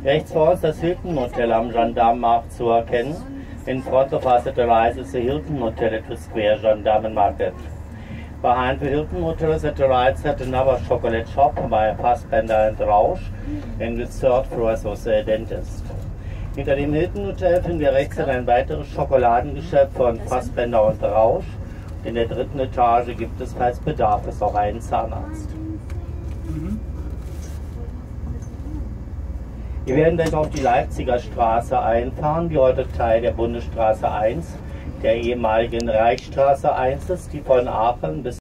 Rechts vor uns das Hilton Hotel am Gendarmenmarkt zu erkennen. In front of us at the rise is the Hilton Hotel at the square Gendarmen Market. Behind the Hilton Hotel is at the right side another chocolate shop by Fassbender and Rausch, and the third floor is also a dentist. Hinter dem Hilton Hotel finden wir rechts ein weiteres Schokoladengeschäft von Fassbender und Rausch. In der dritten Etage gibt es, falls Bedarf ist, auch einen Zahnarzt. Wir werden gleich auf die Leipziger Straße einfahren, die heute Teil der Bundesstraße 1, der ehemaligen Reichsstraße 1 ist, die von Aachen bis